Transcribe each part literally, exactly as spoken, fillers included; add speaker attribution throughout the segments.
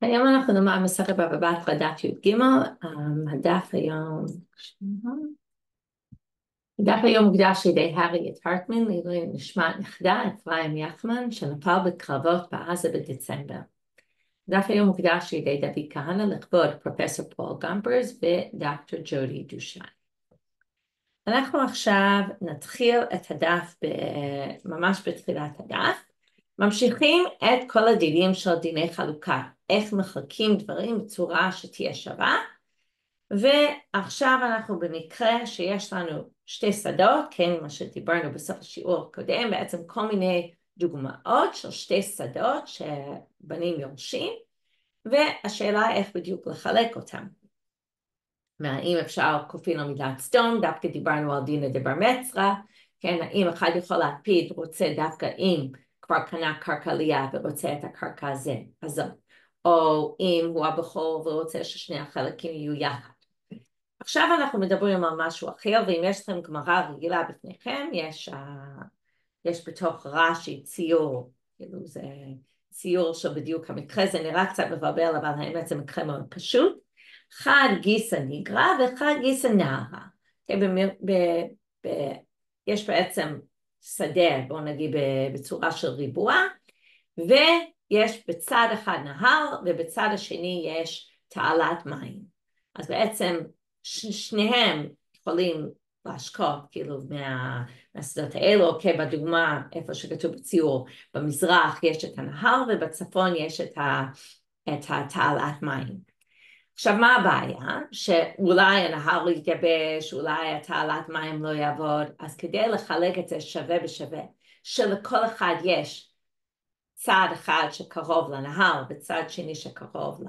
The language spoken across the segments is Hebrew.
Speaker 1: היום אנחנו נאמר מסכת בבא בתרא דף י"ג. הדף היום הדף היום מוקדש לידי האריית הרטמן לעילוי נשמת נכדה אפרים יחמן שנפל בקרבות בעזה בדצמבר. הדף היום מוקדש לידי דוד כהנא לכבוד פרופסור פול גמפרס ודוקטור ג'ודי דושן. אנחנו עכשיו נתחיל את הדף ממש בתחילת הדף. ממשיכים את כל הדינים של דיני חלוקה, איך מחלקים דברים בצורה שתהיה שווה, ועכשיו אנחנו במקרה שיש לנו שתי שדות, כן, מה שדיברנו בסוף השיעור הקודם, בעצם כל מיני דוגמאות של שתי שדות שבנים יורשים, והשאלה איך בדיוק לחלק אותם. האם אפשר כופין על מידת סדום, דווקא דיברנו על דינא דבר מצרא, כן, האם אחד יכול להקפיד, רוצה דווקא אם כבר קנה קרקע ליד ורוצה את הקרקע הזה, הזאת, או אם הוא הבכור ורוצה ששני החלקים יהיו יחד. עכשיו אנחנו מדברים על משהו אחר, ואם יש לכם גמרא רגילה בפניכם, יש, uh, יש בתוך רש"י ציור, כאילו זה ציור שבדיוק המקרה, זה נראה קצת מבלבל, אבל האמת זה מקרה מאוד פשוט. אחד גיסא ניגרא ואחד גיסא נהרא. יש בעצם שדה, בואו נגיד בצורה של ריבוע, ויש בצד אחד נהר ובצד השני יש תעלת מים. אז בעצם שניהם יכולים להשקות כאילו מה, מהשדות האלו, אוקיי, בדוגמה איפה שכתוב בציור, במזרח יש את הנהר ובצפון יש את, ה, את התעלת מים. עכשיו מה הבעיה? שאולי הנהר לא יתייבש, אולי התעלת מים לא יעבוד, אז כדי לחלק את זה שווה בשווה, שלכל אחד יש צד אחד שקרוב לנהר וצד שני שקרוב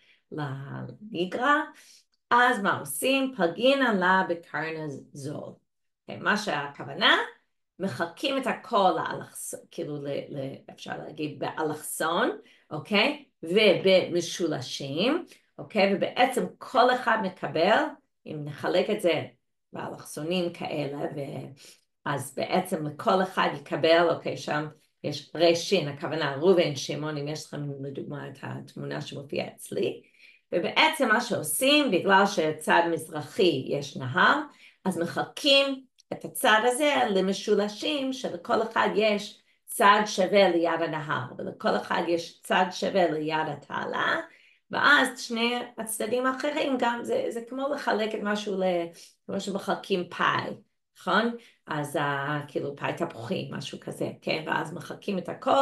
Speaker 1: לניגרא, אז מה עושים? פלגינא לה בקרנא זול. מה שהכוונה, מחלקים את הכל לאלכסון, כאילו אפשר להגיד באלכסון, אוקיי? ובמשולשים, אוקיי? ובעצם כל אחד מקבל, אם נחלק את זה באלכסונים כאלה, אז בעצם לכל אחד יקבל, אוקיי, שם יש רשין, הכוונה ראובן, שמעון, אם יש לכם לדוגמה את התמונה שמופיעה אצלי, ובעצם מה שעושים, בגלל שצד מזרחי יש נהר, אז מחלקים את הצד הזה למשולשים, שלכל אחד יש צד שווה ליד הנהר, ולכל אחד יש צד שווה ליד התעלה, ואז שני הצדדים האחרים גם, זה, זה כמו לחלק את משהו, כמו שמחלקים פאי, נכון? אז uh, כאילו פאי תפוחים, משהו כזה, כן? ואז מחלקים את הכל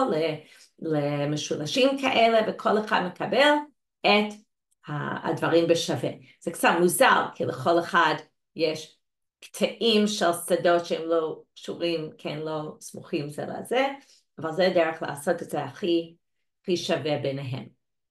Speaker 1: למשולשים כאלה, וכל אחד מקבל את הדברים בשווה. זה קצת מוזר, כי לכל אחד יש קטעים של שדות שהם לא קשורים, כן, לא סמוכים זה לזה, אבל זה דרך לעשות את זה הכי, הכי שווה ביניהם.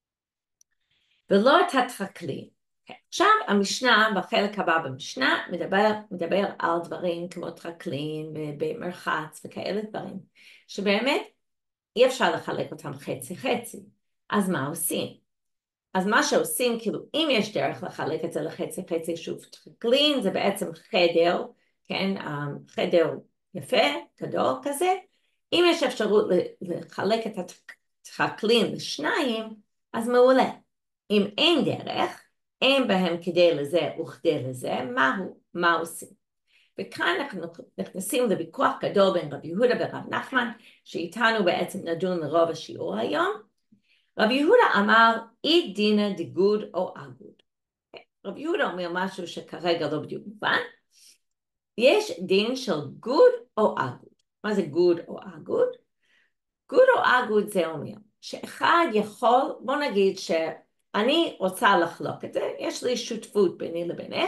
Speaker 1: ולא את הטרקלין. Okay. עכשיו המשנה, בחלק הבא במשנה, מדבר, מדבר על דברים כמו טרקלין ובמרחץ וכאלה דברים, שבאמת אי אפשר לחלק אותם חצי חצי. אז מה עושים? אז מה שעושים, כאילו אם יש דרך לחלק את זה לחצי חצי, שוב טרקלין זה בעצם חדר, כן, חדר יפה, גדול כזה, אם יש אפשרות לחלק את הטרקלין לשניים, אז מעולה. אם אין דרך, אין בהם כדי לזה וכדי לזה, מהו, מה עושים? וכאן אנחנו נכנסים לוויכוח גדול בין רבי יהודה ורב נחמן, שאיתנו בעצם נדון לרוב השיעור היום. רבי יהודה אמר, אי דינא דגוד או אגוד. רבי יהודה אומר משהו שכרגע לא בדיוק מובן. יש דין של גוד או אגוד. מה זה גוד או אגוד? גוד או אגוד זה אומר, שאחד יכול, בוא נגיד ש... אני רוצה לחלוק את זה, יש לי שותפות ביני לבינך,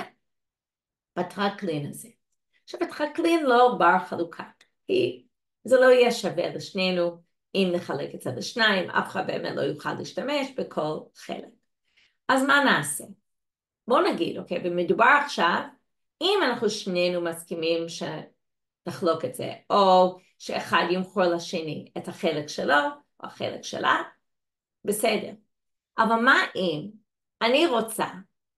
Speaker 1: בטרקלין הזה. עכשיו, הטרקלין לא בר חלוקה, כי זה לא יהיה שווה לשנינו, אם נחלק את זה לשניים, אף אחד באמת לא יוכל להשתמש בכל חלק. אז מה נעשה? בואו נגיד, אוקיי, ומדובר עכשיו, אם אנחנו שנינו מסכימים שנחלוק את זה, או שאחד ימכור לשני את החלק שלו, או החלק שלה, בסדר. אבל מה אם אני רוצה,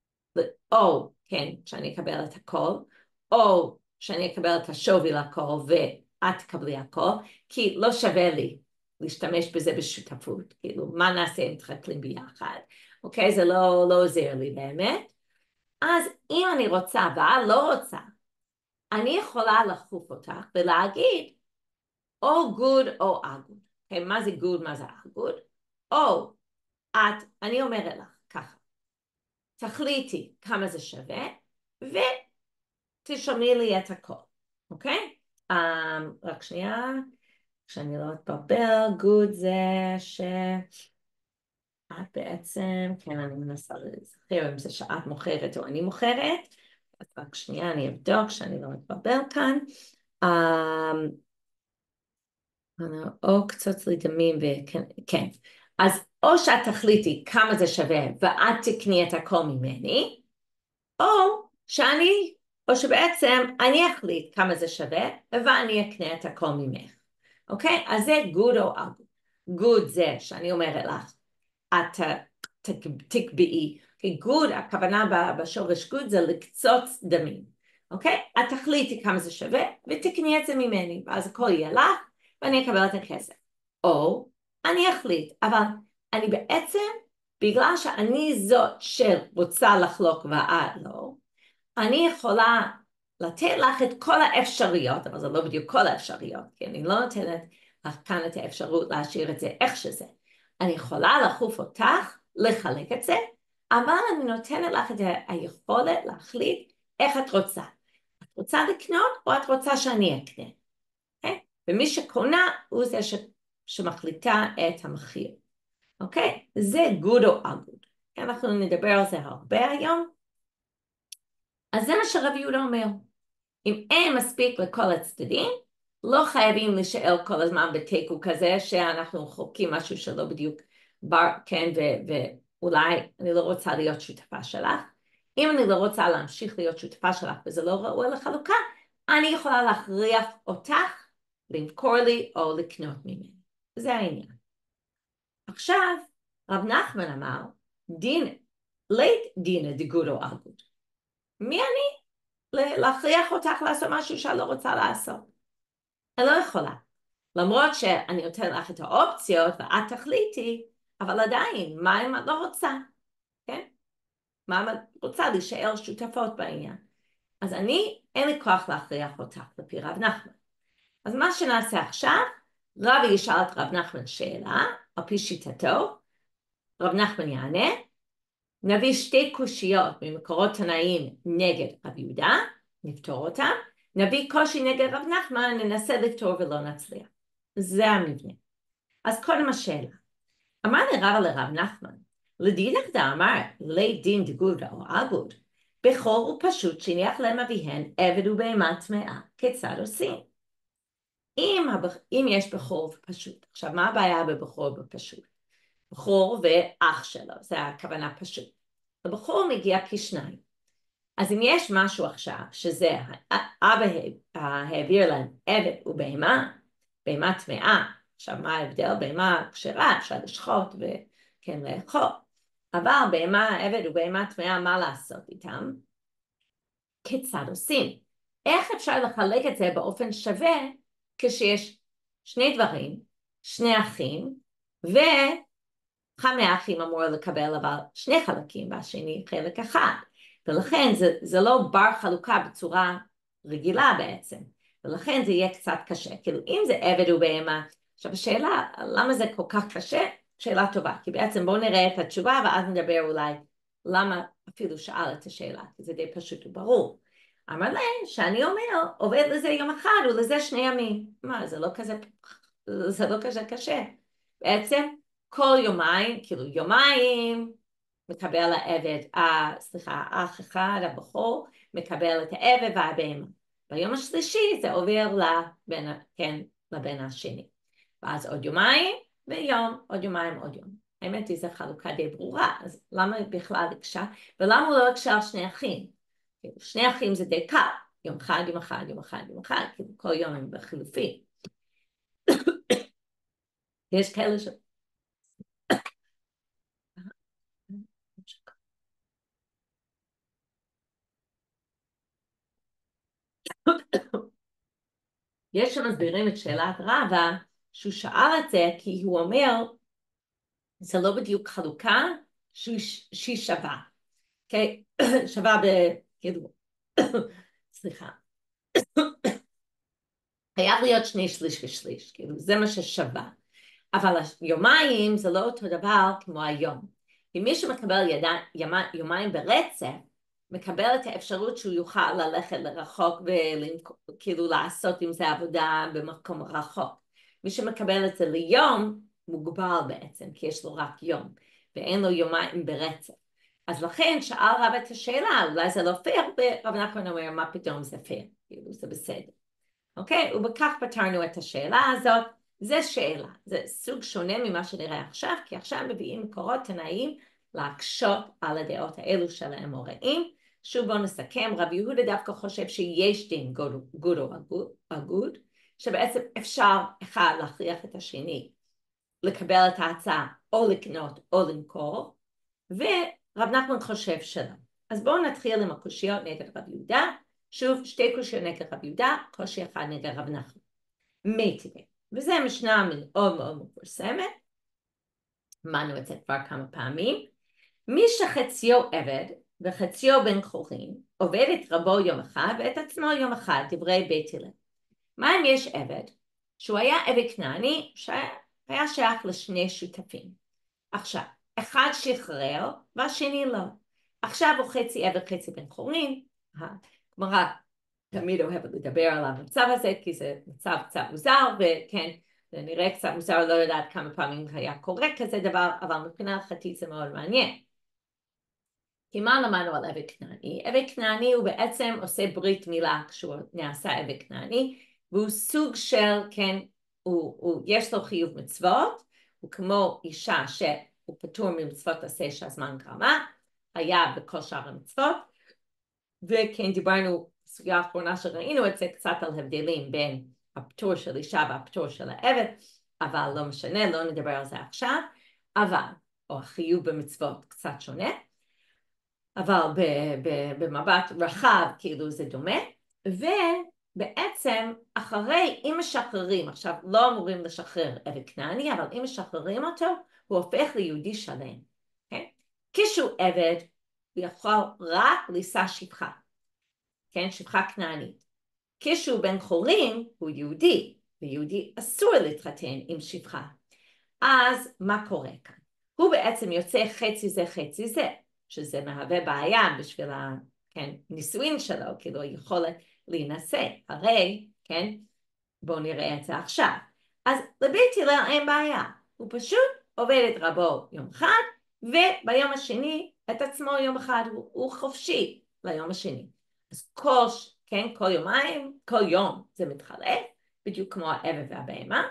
Speaker 1: או כן, שאני אקבל את הכל, או שאני אקבל את השווי לכל ואת תקבלי הכל, כי לא שווה לי להשתמש בזה בשותפות, כאילו מה נעשה אם מתחתנים ביחד, אוקיי? זה לא, לא עוזר לי באמת. אז אם אני רוצה אבל לא רוצה, אני יכולה לחוף אותך ולהגיד או good או ugod. Okay, מה זה good, מה זה ugod? או את, אני אומרת לך ככה, תחליטי כמה זה שווה ותשלמי לי את הכל, אוקיי? Okay? Um, רק שנייה, כשאני לא אתבלבל, good זה ש... את בעצם, כן, אני מנסה לזכר אם זה שאת מוכרת או אני מוכרת, אז רק שנייה אני אבדוק שאני לא אתבלבל כאן. Um, או קצוץ לי דמים וכן, כן. אז או שאת תחליטי כמה זה שווה ואת תקני את הכל ממני, או שאני, או שבעצם אני אחליט כמה זה שווה ואני אקנה את הכל ממך. אוקיי? אז זה good או ugly. good זה שאני אומרת לך, את תקבעי, כי good, הכוונה בשורש good זה לקצוץ דמים. אוקיי? את תחליטי כמה זה שווה ותקני את זה ממני, ואז הכל יהיה לך ואני אקבל את הכסף. או אני אחליט, אבל אני בעצם, בגלל שאני זאת שרוצה לחלוק ואת לא, אני יכולה לתת לך את כל האפשריות, אבל זה לא בדיוק כל האפשריות, כי אני לא נותנת לך כאן את האפשרות להשאיר את זה איך שזה. אני יכולה לחוף אותך, לחלק את זה, אבל אני נותנת לך את היכולת להחליט איך את רוצה. את רוצה לקנות או את רוצה שאני אקנה? Okay? ומי שקונה הוא זה ש... שמחליטה את המחיר. אוקיי? Okay? זה good או ugod. אנחנו נדבר על זה הרבה היום. אז זה מה שרב יהודה אומר. אם אין מספיק לכל הצדדים, לא חייבים להישאר כל הזמן בתיקו כזה שאנחנו חולקים משהו שלא בדיוק בר, כן, ו- ואולי אני לא רוצה להיות שותפה שלך. אם אני לא רוצה להמשיך להיות שותפה שלך וזה לא ראוי לחלוקה, אני יכולה להכריח אותך למכור לי או לקנות ממני. זה העניין. עכשיו, רב נחמן אמר, דין, לית דינא דגוד או אגוד. מי אני? להכריח אותך לעשות משהו שאני לא רוצה לעשות. אני לא יכולה. למרות שאני נותן לך את האופציות ואת תחליטי, אבל עדיין, מה אם את לא רוצה? כן? מה אם את רוצה להישאר שותפות בעניין? אז אני, אין לי כוח להכריח אותך לפי רב נחמן. אז מה שנעשה עכשיו, רבי ישאל את רב נחמן שאלה, על פי שיטתו, רב נחמן יענה, נביא שתי קושיות ממקורות תנאים נגד רב יהודה, נפתור אותם, נביא קושי נגד רב נחמן, ננסה לפתור ולא נצליח. זה המבנה. אז קודם השאלה, אמר לרב לרב נחמן, לדינך דאמר, לי דין דגוד או אגוד, בכור ופשוט שניח להם אביהן עבד ובהמה טמאה, כיצד עושים? אם, הבח... אם יש בכור ופשוט, עכשיו מה הבעיה בבכור ופשוט? בכור ואח שלו, זה הכוונה פשוט. הבכור מגיע כשניים. אז אם יש משהו עכשיו, שזה אבא העביר להם עבד ובהמה, בהמה טמאה, עכשיו מה ההבדל? בהמה כשרה, אפשר לשחוט וכן לאכול. אבל בהמה עבד ובהמה טמאה, מה לעשות איתם? כיצד עושים? איך אפשר לחלק את זה באופן שווה כשיש שני דברים, שני אחים, ואחד מהאחים אמור לקבל אבל שני חלקים והשני חלק אחד. ולכן זה, זה לא בר חלוקה בצורה רגילה בעצם. ולכן זה יהיה קצת קשה. כאילו אם זה עבד ובהמה, עכשיו השאלה למה זה כל כך קשה? שאלה טובה. כי בעצם בואו נראה את התשובה ואז נדבר אולי למה אפילו שאל את השאלה. כי זה די פשוט וברור. אמר להם שאני אומר עובד לזה יום אחד ולזה שני ימים. מה זה לא כזה, זה לא כזה קשה. בעצם כל יומיים, כאילו יומיים מקבל העבד, אה, סליחה, האח אחד, הבכור, מקבל את העבד והבהמה. ביום השלישי זה עובר לבן, כן, לבן השני. ואז עוד יומיים, ויום, עוד יומיים, עוד יום. האמת היא, זו חלוקה די ברורה, אז למה בכלל הקשה? ולמה הוא לא הקשה על שני אחים? שני אחים זה די קל, יום אחד, יום אחד, יום אחד, יום אחד, כאילו כל יום הם בחילופים. יש כאלה ש... יש שמסבירים את שאלת רבא, שהוא שאל את זה כי הוא אומר, זה לא בדיוק חלוקה שהיא שווה, אוקיי? שווה ב... כאילו, סליחה. חייב להיות שני שליש ושליש, כאילו, זה מה ששווה. אבל יומיים זה לא אותו דבר כמו היום. אם מישהו מקבל יד... יומיים ברצף, מקבל את האפשרות שהוא יוכל ללכת לרחוק וכאילו לעשות עם זה עבודה במקום רחוק. מי שמקבל את זה ליום, מוגבל בעצם, כי יש לו רק יום, ואין לו יומיים ברצף. אז לכן שאל רב את השאלה, אולי זה לא פייר, ורב נחמן אומר, מה פתאום זה פייר? כאילו זה בסדר. אוקיי? ובכך פתרנו את השאלה הזאת. זה שאלה, זה סוג שונה ממה שנראה עכשיו, כי עכשיו מביאים מקורות תנאים להקשות על הדעות האלו של האמוראים. שוב בואו נסכם, רב יהודה דווקא חושב שיש דין גוד או אגוד, שבעצם אפשר אחד להכריח את השני לקבל את ההצעה או לקנות או למכור, ורב נחמן חושב שלא. אז בואו נתחיל עם הקושיות נגד רב יהודה. שוב, שתי קושיות נגד רב יהודה, קושי אחד נגד רב נחמן. מיטיבי. וזה משנה מאוד מאוד מפורסמת, אמרנו את זה כבר כמה פעמים. מי שחציו עבד וחציו בן חורין, עובד את רבו יום אחד ואת עצמו יום אחד, דברי בית הלל. מה אם יש עבד? שהוא היה עבד כנעני, שהיה שייך לשני שותפים. עכשיו, אחד שחרר והשני לא. עכשיו הוא חצי עבד חצי בן חורין, הגמרא תמיד אוהבת לדבר על המצב הזה, כי זה מצב קצת מוזר, וכן, זה נראה קצת מוזר, לא יודעת כמה פעמים היה קורה כזה דבר, אבל מבחינה הלכתית זה מאוד מעניין. כי מה למדנו על עבד כנעני? עבד כנעני הוא בעצם עושה ברית מילה כשהוא נעשה עבד כנעני, והוא סוג של, כן, הוא, הוא, יש לו חיוב מצוות, הוא כמו אישה שהוא פטור ממצוות עשה שהזמן גרמה, היה בכל שאר המצוות, וכן דיברנו, בסוגיה האחרונה שראינו את זה קצת על הבדלים בין הפטור של אישה והפטור של העבד, אבל לא משנה, לא נדבר על זה עכשיו, אבל, או החיוב במצוות קצת שונה, אבל במבט רחב כאילו זה דומה, ובעצם אחרי, אם משחררים, עכשיו לא אמורים לשחרר עבד כנעני, אבל אם משחררים אותו, הוא הופך ליהודי שלם, כן? כשהוא עבד, הוא יכול רק לישא שפחה, כן? שפחה כנענית. כשהוא בן חורין, הוא יהודי, ויהודי אסור להתחתן עם שפחה. אז מה קורה כאן? הוא בעצם יוצא חצי זה חצי זה, שזה מהווה בעיה בשביל הנישואין שלו, כאילו היכולת להינשא. הרי, כן, בואו נראה את זה עכשיו. אז לבית הלל אין בעיה, הוא פשוט עובד את רבו יום אחד, וביום השני את עצמו יום אחד, הוא, הוא חופשי ליום השני. אז כל, כן, כל יומיים, כל יום זה מתחלף, בדיוק כמו העבד והבהמה.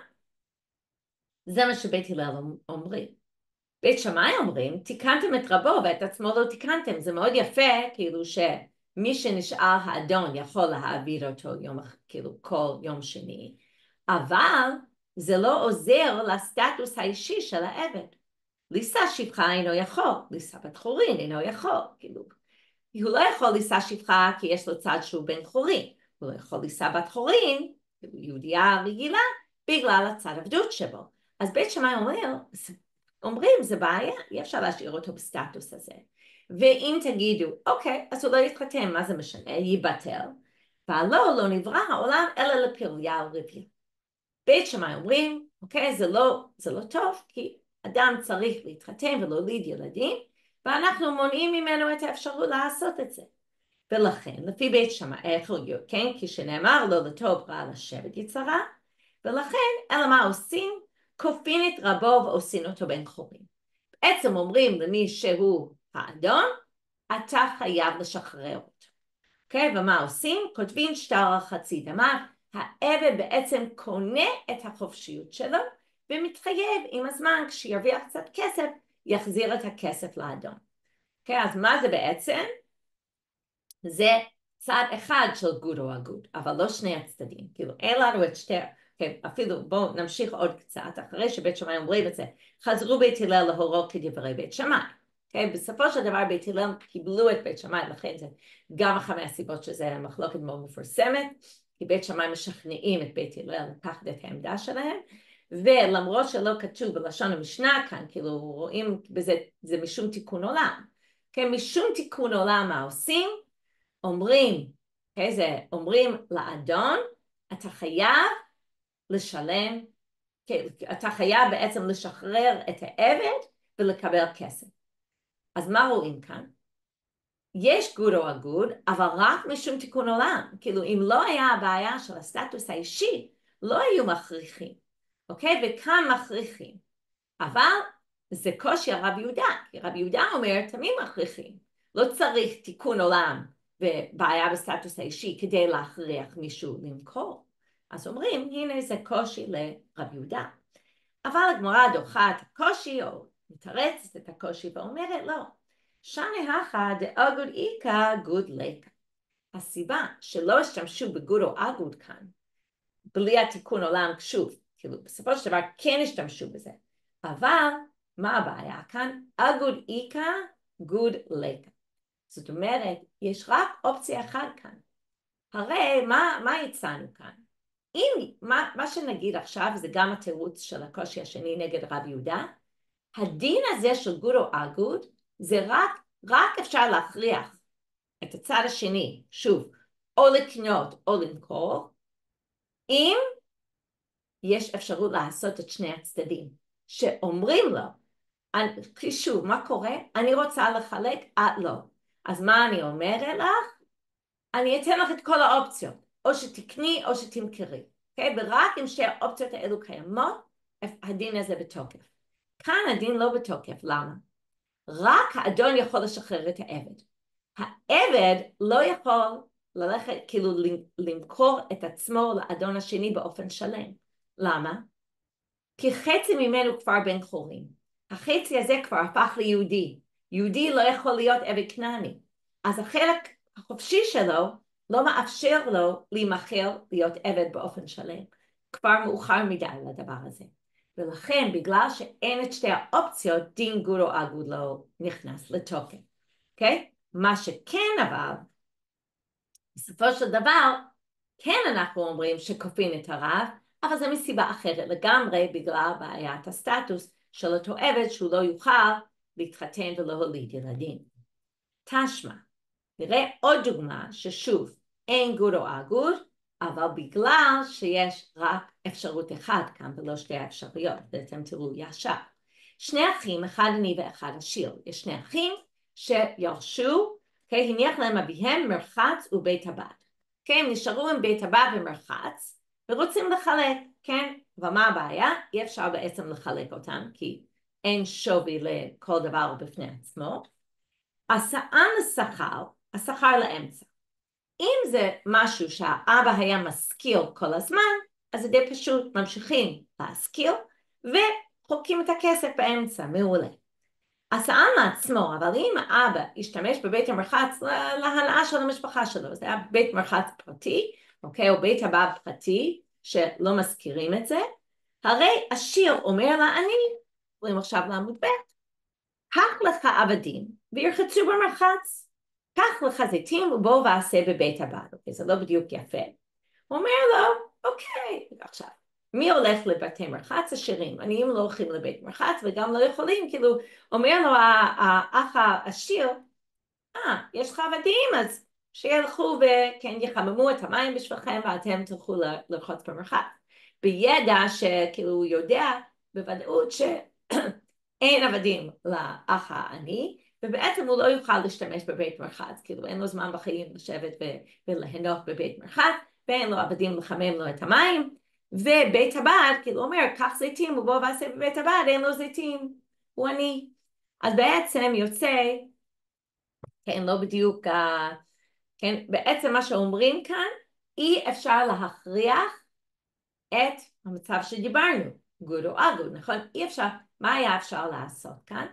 Speaker 1: זה מה שבית הלל אומרים. בית שמאי אומרים, תיקנתם את רבו ואת עצמו לא תיקנתם. זה מאוד יפה, כאילו שמי שנשאר האדון יכול להעביר אותו יום, כאילו כל יום שני, אבל זה לא עוזר לסטטוס האישי של העבד. לישא שפחה אינו יכול, לישא בת חורין אינו יכול, כאילו, הוא לא יכול לישא שפחה כי יש לו צד שהוא בן חורין, הוא לא יכול לישא בת חורין, יהודייה רגילה, בגלל הצד עבדות שבו. אז בית שמאי אומר, אומרים זה בעיה, אי אפשר להשאיר אותו בסטטוס הזה. ואם תגידו, אוקיי, אז הוא לא יתחתן, מה זה משנה? ייבטל. והלא, לא נברא העולם אלא לפריה ורבייה. בית שמאי אומרים, אוקיי, זה לא, זה לא טוב, כי אדם צריך להתחתן ולהוליד ילדים, ואנחנו מונעים ממנו את האפשרות לעשות את זה. ולכן, לפי בית שמאי, כן, כשנאמר לו לטוב רע לשבת יצרה, ולכן, אלא מה עושים? כופין את רבו ועושים אותו בן חורין. בעצם אומרים למי שהוא האדון, אתה חייב לשחרר אותו. אוקיי? ומה עושים? כותבים שטר חצי דמה, העבד בעצם קונה את החופשיות שלו, ומתחייב עם הזמן, כשירוויח קצת כסף, יחזיר את הכסף לאדון. אוקיי? אז מה זה בעצם? זה צד אחד של גוד או אגוד, אבל לא שני הצדדים. כאילו, אין לנו את שתי... Okay, אפילו בואו נמשיך עוד קצת, אחרי שבית שמאי אומרים את זה, חזרו בית הלל להורות כדברי בית שמאי. Okay, בסופו של דבר בית הלל קיבלו את בית שמאי, לכן זה גם אחת מהסיבות שזה מחלוקת מאוד מפורסמת, כי בית שמאי משכנעים את בית הלל לקחת את העמדה שלהם, ולמרות שלא כתוב בלשון המשנה כאן, כאילו רואים בזה, זה משום תיקון עולם. כן, משום תיקון עולם מה עושים? אומרים, כן, זה אומרים לאדון, אתה חייב לשלם, כן, אתה חייב בעצם לשחרר את העבד ולקבל כסף. אז מה רואים כאן? יש גוד או אגוד, אבל רק משום תיקון עולם. כאילו אם לא היה הבעיה של הסטטוס האישי, לא היו מכריחים, אוקיי? וכאן מכריחים. אבל זה קושי הרב יהודה, כי רב יהודה אומר תמיד מכריחים. לא צריך תיקון עולם ובעיה בסטטוס האישי כדי להכריח מישהו למכור. אז אומרים, הנה זה קושי לרב יהודה. אבל הגמרא דוחה את הקושי או מתרצת את הקושי ואומרת לא. שני הכא דאגוד איכא גוד לקא. הסיבה שלא השתמשו בגוד או אגוד כאן, בלי התיקון עולם שוב, כאילו בסופו של דבר כן השתמשו בזה, אבל מה הבעיה כאן? אגוד איכא גוד לקא. זאת אומרת, יש רק אופציה אחת כאן. הרי מה, מה הצענו כאן? אם מה, מה שנגיד עכשיו זה גם התירוץ של הקושי השני נגד רב יהודה, הדין הזה של גוד או אגוד זה רק, רק אפשר להכריח את הצד השני, שוב, או לקנות או למכור, אם יש אפשרות לעשות את שני הצדדים, שאומרים לו, כי שוב, מה קורה? אני רוצה לחלק, את לא. אז מה אני אומרת לך? אני אתן לך את כל האופציות, או שתקני או שתמכרי, okay? ורק אם שתי האופציות האלו קיימות, הדין הזה בתוקף. כאן הדין לא בתוקף, למה? רק האדון יכול לשחרר את העבד. העבד לא יכול ללכת, כאילו למכור את עצמו לאדון השני באופן שלם. למה? כי חצי ממנו כבר בן חורין. החצי הזה כבר הפך ליהודי. יהודי לא יכול להיות עבד כנעני. אז החלק החופשי שלו לא מאפשר לו להימכר להיות עבד באופן שלם. כבר מאוחר מדי לדבר הזה. ולכן בגלל שאין את שתי האופציות, דין גוד או אגוד לא נכנס לתוקף. אוקיי? מה שכן אבל, בסופו של דבר, כן אנחנו אומרים שכופין את הרב, אבל זה מסיבה אחרת לגמרי בגלל בעיית הסטטוס של אותו עבד שהוא לא יוכל להתחתן ולהוליד ילדים. תשמע, נראה עוד דוגמה ששוב אין גוד או אגוד, אבל בגלל שיש רק אפשרות אחת כאן ולא שתי האפשרויות, ואתם תראו ישר. שני אחים, אחד עני ואחד עשיר. יש שני אחים שירשו, okay, הניח להם אביהם מרחץ ובית הבד. Okay, הם נשארו עם בית הבד ומרחץ, ורוצים לחלק, כן? ומה הבעיה? אי אפשר בעצם לחלק אותם, כי אין שווי לכל דבר בפני עצמו. הסען השכר, השכר לאמצע. אם זה משהו שהאבא היה משכיל כל הזמן, אז זה די פשוט, ממשיכים להשכיל, וחוקים את הכסף באמצע, מעולה. הסען לעצמו, אבל אם האבא השתמש בבית המרחץ להנאה של המשפחה שלו, זה היה בית מרחץ פרטי, אוקיי, או בית הבד פרטי, שלא מזכירים את זה, הרי השיר אומר לעני, רואים עכשיו לעמוד ב', קח לך עבדים וירחצו במרחץ, קח לך זיתים ובוא ועשה בבית הבד, אוקיי, זה לא בדיוק יפה. הוא אומר לו, אוקיי, עכשיו, מי הולך לבתי מרחץ? עשירים. עניים לא הולכים לבית מרחץ וגם לא יכולים, כאילו, אומר לו האח העשיר, אה, יש לך עבדים, אז שילכו וכן יחממו את המים בשבילכם ואתם תלכו לרחוץ במרחץ. בידע שכאילו הוא יודע בוודאות שאין עבדים לאח העני, ובעצם הוא לא יוכל להשתמש בבית מרחץ, כאילו אין לו זמן בחיים לשבת וליהנות בבית מרחץ, ואין לו עבדים לחמם לו את המים, ובית הבד, כאילו אומר, קח זיתים ובוא ועשה בבית הבד, אין לו זיתים, הוא עני. אז בעצם יוצא, כן, לא בדיוק, כן, בעצם מה שאומרים כאן, אי אפשר להכריח את המצב שדיברנו, גוד או אגוד, נכון? אי אפשר, מה היה אפשר לעשות כאן?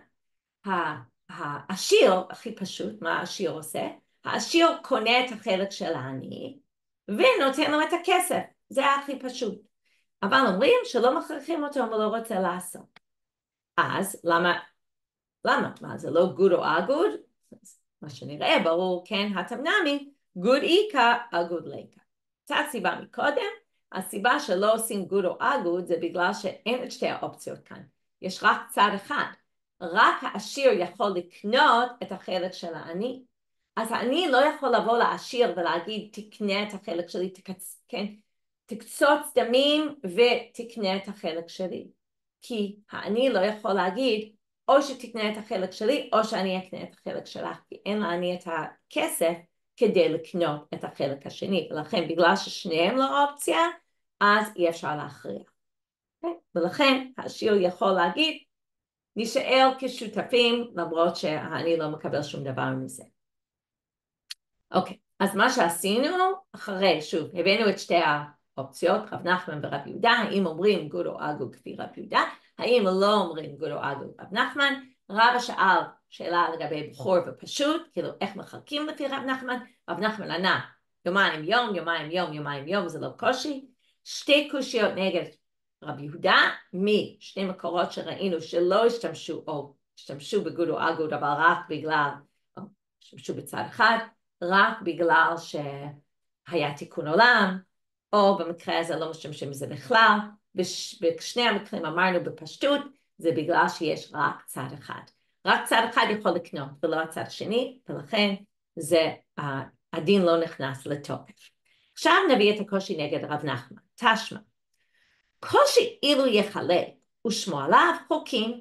Speaker 1: העשיר, הכי פשוט, מה העשיר עושה? העשיר קונה את החלק של העני, ונותן לו את הכסף, זה הכי פשוט. אבל אומרים שלא מכריחים אותו ולא רוצה לעשות. אז למה, למה? מה, זה לא גוד או אגוד? מה שנראה, ברור, כן, התמנמי, גוד איכא, אגוד לקא. קצת סיבה מקודם, הסיבה שלא עושים גוד או אגוד זה בגלל שאין את שתי האופציות כאן. יש רק צד אחד. רק העשיר יכול לקנות את החלק של העני. אז העני לא יכול לבוא לעשיר ולהגיד תקנה את החלק שלי, תקצ... כן? תקצוץ דמים ותקנה את החלק שלי. כי העני לא יכול להגיד או שתקנה את החלק שלי או שאני אקנה את החלק שלך, כי אין לעני את הכסף כדי לקנות את החלק השני, ולכן בגלל ששניהם לא אופציה, אז אי אפשר להכריע. Okay? ולכן העשיר יכול להגיד, נשאר כשותפים, למרות שאני לא מקבל שום דבר מזה. אוקיי, okay. אז מה שעשינו, אחרי, שוב, הבאנו את שתי האופציות, רב נחמן ורב יהודה, האם אומרים גוד או אגוד כפי רב יהודה, האם לא אומרים גוד או אגוד רב נחמן, רב שאל שאלה לגבי בחור ופשוט, כאילו איך מחלקים לפי רב נחמן, רב נחמן ענה, יומיים יום, יומיים יום, יומיים יום, זה לא קושי, שתי קושיות נגד רב יהודה, משני מקורות שראינו שלא השתמשו, או השתמשו בגוד או אגוד, אבל רק בגלל, או השתמשו בצד אחד, רק בגלל שהיה תיקון עולם, או במקרה הזה לא משתמשים בזה בכלל, בשני המקרים אמרנו בפשטות, זה בגלל שיש רק צד אחד. רק צד אחד יכול לקנות ולא הצד השני, ולכן זה, הדין לא נכנס לתוקף. עכשיו נביא את הקושי נגד רב נחמן, תשמע. קושי אילו יחלק ושמו עליו חוקים,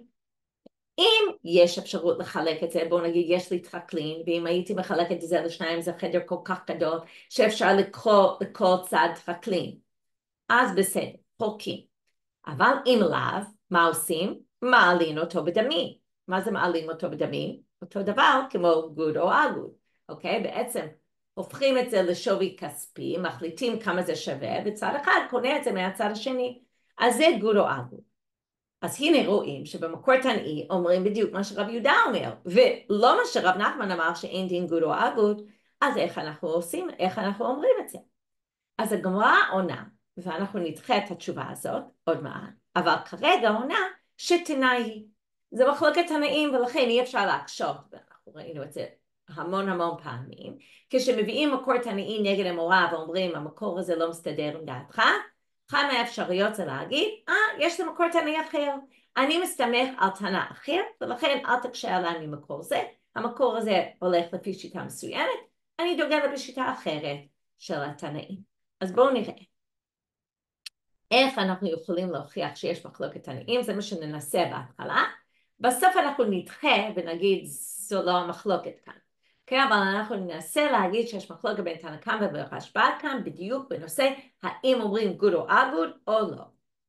Speaker 1: אם יש אפשרות לחלק את זה, בואו נגיד יש לי טרקלין, ואם הייתי מחלקת את זה לשניים זה חדר כל כך גדול שאפשר לקרוא לכל צד טרקלין, אז בסדר, חוקים. אבל אם לאו, מה עושים? מעלים אותו בדמים. מה זה מעלים אותו בדמים? אותו דבר כמו גוד או אגוד, אוקיי? בעצם הופכים את זה לשווי כספי, מחליטים כמה זה שווה, וצד אחד קונה את זה מהצד השני, אז זה גוד או אגוד. אז הנה רואים שבמקור תנאי אומרים בדיוק מה שרב יהודה אומר, ולא מה שרב נחמן אמר שאין דין גוד או אגוד, אז איך אנחנו עושים, איך אנחנו אומרים את זה? אז הגמרא עונה, ואנחנו נדחה את התשובה הזאת עוד מעט, אבל כרגע עונה שתנאי היא. זה מחלוקת תנאים ולכן אי אפשר להקשות, ואנחנו ראינו את זה המון המון פעמים, כשמביאים מקור תנאי נגד המורה ואומרים המקור הזה לא מסתדר עם דעתך, אחת מהאפשרויות זה להגיד, אה, יש לי מקור תנאי אחר, אני מסתמך על תנא אחר, ולכן אל תקשה עליי ממקור זה, המקור הזה הולך לפי שיטה מסוימת, אני דוגלת בשיטה אחרת של התנאים. אז בואו נראה. איך אנחנו יכולים להוכיח שיש מחלוקת תנאים, זה מה שננסה בהתחלה, בסוף אנחנו נדחה ונגיד זו לא המחלוקת כאן. כן, אבל אנחנו ננסה להגיד שיש מחלוקת בין תנא קמא ורשב"א כאן בדיוק בנושא האם אומרים גוד או אגוד או לא.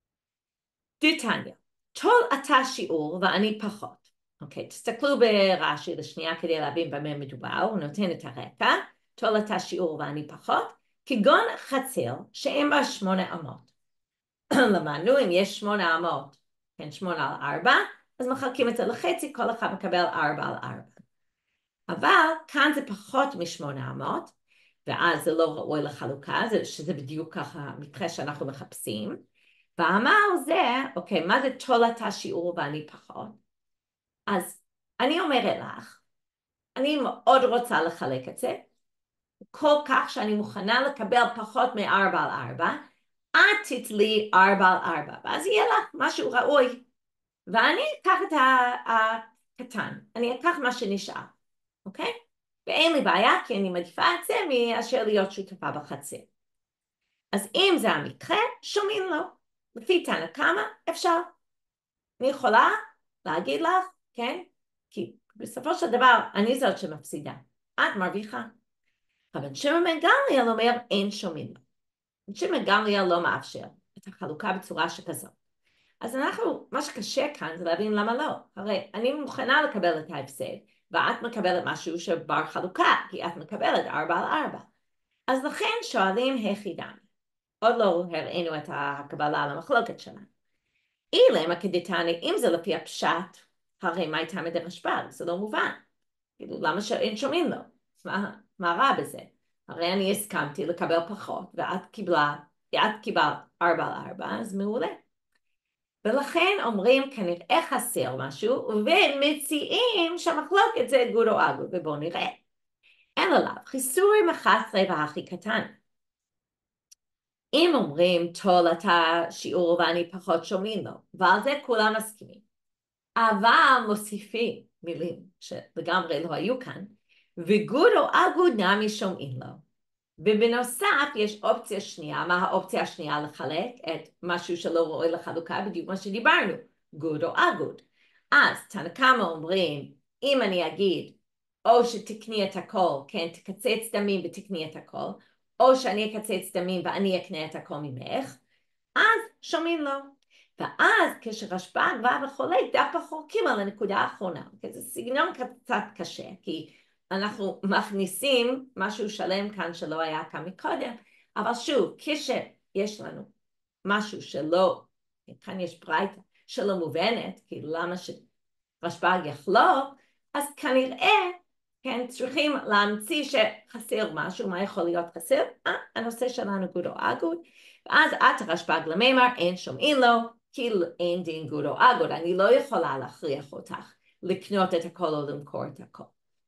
Speaker 1: דתניא, טול אתה שיעור ואני פחות. אוקיי, תסתכלו ברש"י לשנייה כדי להבין במה מדובר, הוא נותן את הרקע, טול אתה שיעור ואני פחות, כגון חצר שאין בה שמונה אמות. למדנו אם יש שמונה אמות, כן, שמונה על ארבע, אז מחלקים את זה לחצי, כל אחד מקבל ארבע על ארבע. אבל כאן זה פחות משמונה אמות, ואז זה לא ראוי לחלוקה, זה, שזה בדיוק ככה המקרה שאנחנו מחפשים. ואמר זה, אוקיי, מה זה תולת השיעור ואני פחות? אז אני אומרת לך, אני מאוד רוצה לחלק את זה, כל כך שאני מוכנה לקבל פחות מארבע על ארבע, את תתלי ארבע על ארבע, ואז יהיה לך משהו ראוי. ואני אקח את הקטן, אני אקח מה שנשאר. אוקיי? ואין לי בעיה, כי אני מעדיפה את זה מאשר להיות שותפה בחצר. אז אם זה המקרה, שומעים לו. לפי תנא קמא, אפשר. אני יכולה להגיד לך, כן? כי בסופו של דבר, אני זאת שמפסידה. את מרוויחה. אבל שמעון בן גמליאל אומר, אין שומעים לו. שמעון בן גמליאל לא מאפשר את החלוקה בצורה שכזאת. אז אנחנו, מה שקשה כאן זה להבין למה לא. הרי אני מוכנה לקבל את ההפסד, ואת מקבלת משהו שבר חלוקה, כי את מקבלת ארבע על ארבע. אז לכן שואלים היחידן. עוד לא הראינו את הקבלה למחלוקת שלנו. אילמה כדתניא, אם זה לפי הפשט, הרי מה הייתה מדרשב"ג? זה לא מובן. כאילו, למה שאין שומעים לו? מה, מה רע בזה? הרי אני הסכמתי לקבל פחות, ואת קיבלה, את קיבלת ארבע על ארבע, אז מעולה. ולכן אומרים כנראה חסר משהו, ומציעים שהמחלוקת זה גוד או אגוד, ובואו נראה. אין עליו, חיסורי מחסרי והכי קטן. אם אומרים טול אתה שיעור ואני פחות שומעים לו, ועל זה כולם מסכימים, אבל מוסיפים מילים שלגמרי לא היו כאן, וגוד או אגוד נמי שומעים לו. ובנוסף יש אופציה שנייה, מה האופציה השנייה? לחלק את משהו שלא רואה לחלוקה, בדיוק מה שדיברנו, גוד או אגוד. אז תנא קמא אומרים, אם אני אגיד, או שתקני את הכל, כן, תקצץ דמים ותקני את הכל, או שאני אקצץ דמים ואני אקנה את הכל ממך, אז שומעים לו. ואז כשרשב"ג בא וחולק, דווקא חולקים על הנקודה האחרונה. זה סגנון קצת קשה, כי אנחנו מכניסים משהו שלם כאן שלא היה כאן מקודם, אבל שוב, כשיש לנו משהו שלא, כאן יש ברייתא שלא מובנת, כי למה שרשב"ג יחלוק, אז כנראה, כן, צריכים להמציא שחסר משהו, מה יכול להיות חסר? אה, הנושא שלנו גוד או אגוד, ואז את רשב"ג למימר, אין שומעים לו, כי אין דין גוד או אגוד, אני לא יכולה להכריח אותך לקנות את הכל או למכור את הכל.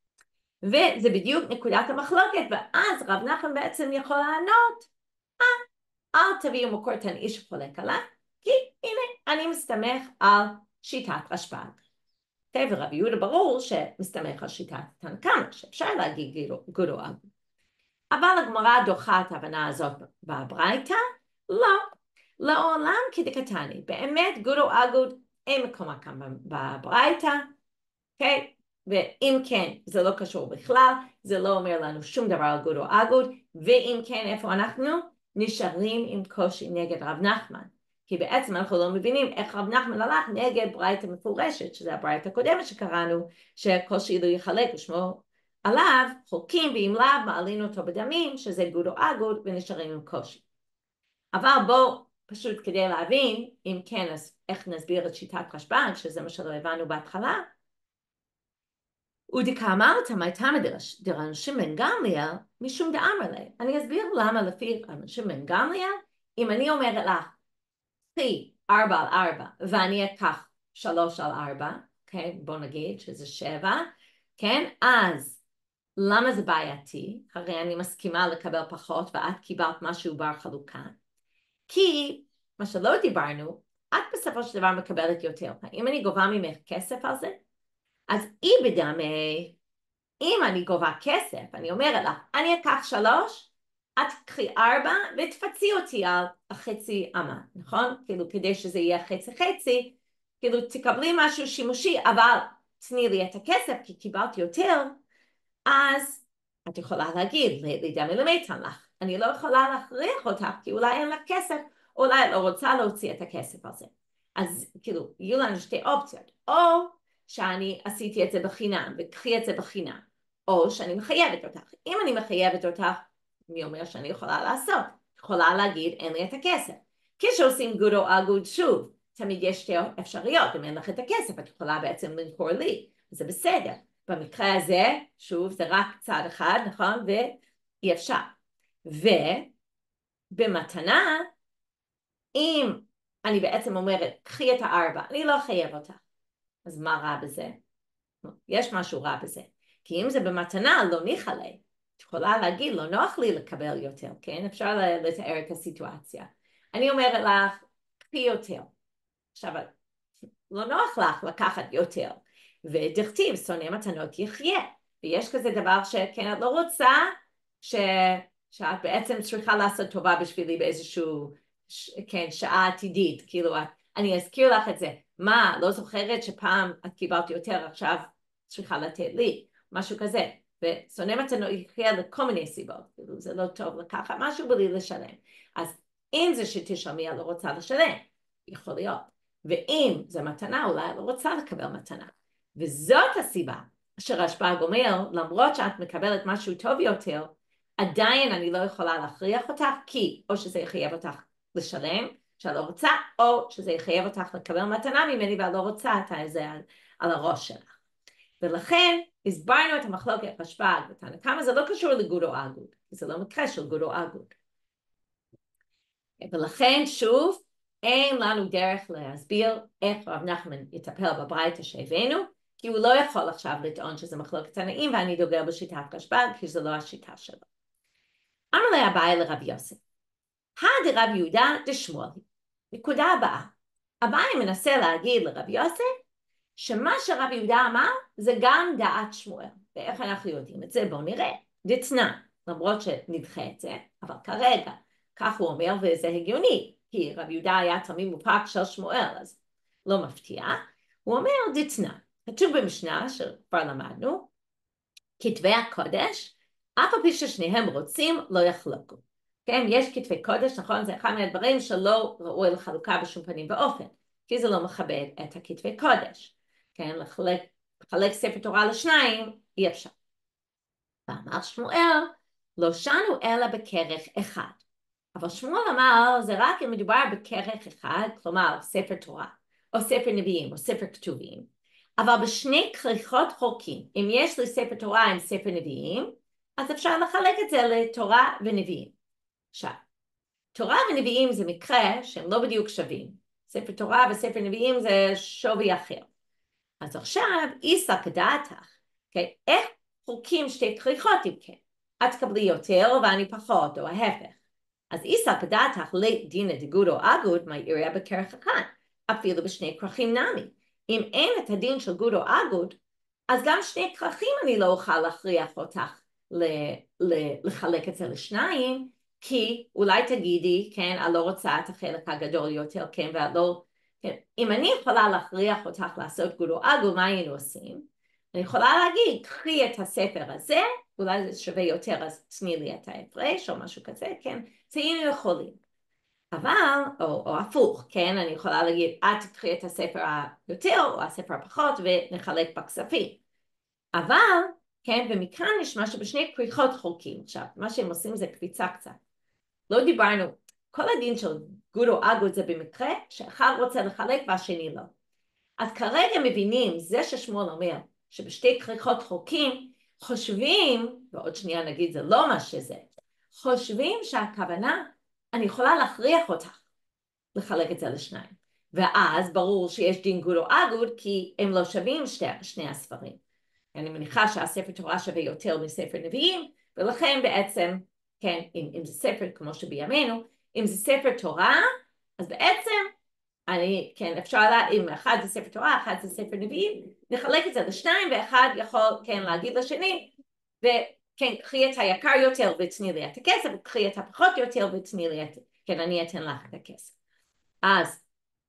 Speaker 1: וזה בדיוק נקודת המחלוקת, ואז רב נחמן בעצם יכול לענות, אה, אל תביאו מקור תנאי שחולק עליי, כי הנה, אני מסתמך על שיטת רשב"ג. ורבי יהודה ברור שמסתמך על שיטת תנא קמא, שאפשר להגיד גוד או אגוד. אבל הגמרא דוחה את ההבנה הזאת בברייתא, לא, לעולם כדקתני, באמת גוד או אגוד אין מקומה כאן בברייתא, אוקיי? ואם כן, זה לא קשור בכלל, זה לא אומר לנו שום דבר על גוד או אגוד, ואם כן, איפה אנחנו? נשארים עם קושי נגד רב נחמן. כי בעצם אנחנו לא מבינים איך רב נחמן הלך נגד ברייתא מפורשת, שזה הברייתא הקודמת שקראנו, שכל שאילו יחלק ושמו עליו, חולקים ואם לאו מעלים אותו בדמים, שזה גוד או אגוד, ונשארים עם קושי. אבל בואו פשוט כדי להבין, אם כן, אז איך נסביר את שיטת רשב"ג, שזה מה שלא הבנו בהתחלה, ודקאמרת מייתמא דרבי שמעון בן גמליאל משום דאמר ליה. אני אסביר למה לפי רבי שמעון בן גמליאל, אם אני אומרת לך, קחי ארבע על ארבע, ואני אקח שלוש על ארבע, כן, בוא נגיד שזה שבע, כן, אז למה זה בעייתי? הרי אני מסכימה לקבל פחות, ואת קיבלת משהו בר חלוקה. כי, מה שלא דיברנו, את בסופו של דבר מקבלת יותר. אם אני גובה ממך כסף על זה, אז אי בדמי, אם אני גובה כסף, אני אומרת לך, אני אקח שלוש, את תקחי ארבע, ותפצי אותי על החצי אמה, נכון? כאילו, כדי שזה יהיה חצי חצי, כאילו, תקבלי משהו שימושי, אבל תני לי את הכסף, כי קיבלת יותר, אז את יכולה להגיד, לידמי למיתן לך, אני לא יכולה להכריח אותך, כי אולי אין לך כסף, אולי לא רוצה להוציא את הכסף הזה. אז כאילו, יהיו לנו שתי אופציות, או שאני עשיתי את זה בחינם, וקחי את זה בחינם, או שאני מחייבת אותך. אם אני מחייבת אותך, אני אומר שאני יכולה לעשות, יכולה להגיד אין לי את הכסף. כשעושים גוד או אגוד שוב, תמיד יש שתי אפשריות, אם אין לך את הכסף, את יכולה בעצם למכור לי, זה בסדר. במקרה הזה, שוב, זה רק צד אחד, נכון? ואי אפשר. ובמתנה, אם אני בעצם אומרת, קחי את הארבע, אני לא חייב אותך. אז מה רע בזה? יש משהו רע בזה. כי אם זה במתנה, לא ניחא לי. את יכולה להגיד, לא נוח לי לקבל יותר, כן? אפשר לתאר את הסיטואציה. אני אומרת לך, קחי יותר. עכשיו, לא נוח לך לקחת יותר. ודכתיב, שונא מתנות יחיה. ויש כזה דבר שכן, את לא רוצה ש... שאת בעצם צריכה לעשות טובה בשבילי באיזשהו, כן, שעה עתידית. כאילו, את... אני אזכיר לך את זה. מה, לא זוכרת שפעם את קיבלת יותר, עכשיו צריכה לתת לי, משהו כזה. ושונא מתנות יחיה לכל מיני סיבות. כאילו, זה לא טוב לקחת משהו בלי לשלם. אז אם זה שתשלמי, את לא רוצה לשלם. יכול להיות. ואם זה מתנה, אולי לא רוצה לקבל מתנה. וזאת הסיבה שרשב"ג אומר, למרות שאת מקבלת משהו טוב יותר, עדיין אני לא יכולה להכריח אותך, כי או שזה יחייב אותך לשלם, שאת לא רוצה, או שזה יחייב אותך לקבל מתנה ממני, ואת לא רוצה את זה על, על הראש שלך. ולכן הסברנו את המחלוקת רשב"ג ותנא קמא, זה לא קשור לגוד או אגוד, זה לא מקרה של גוד או אגוד. ולכן שוב, אין לנו דרך להסביר איך רב נחמן יטפל בברייתא שהבאנו, כי הוא לא יכול עכשיו לטעון שזה מחלוקת תנאים, ואני דוגל בשיטת רשב"ג, כי זו לא השיטה שלו. אמר לה אביי לרב יוסף, הדרב יהודה דשמואל. נקודה הבאה. אביי מנסה להגיד לרב יוסף, שמה שרב יהודה אמר זה גם דעת שמואל. ואיך אנחנו יודעים את זה? בואו נראה. דתנן, למרות שנדחה את זה, אבל כרגע, כך הוא אומר, וזה הגיוני, כי רב יהודה היה תלמיד מובהק של שמואל, אז לא מפתיע. הוא אומר דתנן, כתוב במשנה שכבר למדנו, כתבי הקודש, אף על פי ששניהם רוצים, לא יחלקו. כן, יש כתבי קודש, נכון? זה אחד מהדברים שלא ראוי לחלוקה בשום פנים ואופן, כי זה לא מכבד את הכתבי קודש. כן, לחלק, לחלק ספר תורה לשניים, אי אפשר. ואמר שמואל, לא שנו אלא בכרך אחד. אבל שמואל אמר, זה רק אם מדובר בכרך אחד, כלומר ספר תורה, או ספר נביאים, או ספר כתובים, אבל בשני כריכות חולקים. אם יש לי ספר תורה עם ספר נביאים, אז אפשר לחלק את זה לתורה ונביאים. עכשיו, תורה ונביאים זה מקרה שהם לא בדיוק שווים. ספר תורה וספר נביאים זה שווי אחר. אז עכשיו, איסא כדעתך, okay? איך חולקים שתי כריכות אם כן? את תקבלי יותר ואני פחות, או ההפך. אז איסא כדעתך לדינא דגודו אגוד, מה יראה בכרך אחד, אפילו בשני כרכים נמי. אם אין את הדין של גודו אגוד, אז גם שני כרכים אני לא אוכל להכריח אותך לחלק את זה לשניים, כי אולי תגידי, כן, אני לא רוצה את החלק הגדול יותר, כן, ואת לא, כן, אם אני יכולה להכריח אותך לעשות גודו אגוד, מה היינו עושים? אני יכולה להגיד, קחי את הספר הזה, אולי זה שווה יותר, אז תני לי את ההפרש, או משהו כזה, כן, זה היינו יכולים. אבל, או, או הפוך, כן, אני יכולה להגיד, את תקחי את הספר היותר, או הספר הפחות, ונחלק בכספים. אבל, כן, ומכאן יש משהו בשני כריכות חולקים. עכשיו, מה שהם עושים זה קפיצה קצת. לא דיברנו, כל הדין של גודו אגוד זה במקרה, שאחד רוצה לחלק והשני לא. אז כרגע מבינים, זה ששמואל אומר, שבשתי כריכות חולקים, חושבים, ועוד שנייה נגיד זה לא מה שזה, חושבים שהכוונה, אני יכולה להכריח אותך לחלק את זה לשניים. ואז ברור שיש דין גודו אגוד, כי הם לא שווים שתי, שני הספרים. אני מניחה שהספר תורה שווה יותר מספר נביאים, ולכן בעצם, כן, אם, אם זה ספר כמו שבימינו, אם זה ספר תורה, אז בעצם, אני, כן, אפשר לה, אם אחד זה ספר תורה, אחד זה ספר נביאים, נחלק את זה לשניים, ואחד יכול, כן, להגיד לשני, וכן, קחי את היקר יותר ותני לי את הכסף, וקחי את הפחות יותר ותני לי את, כן, אני אתן לך את הכסף. אז,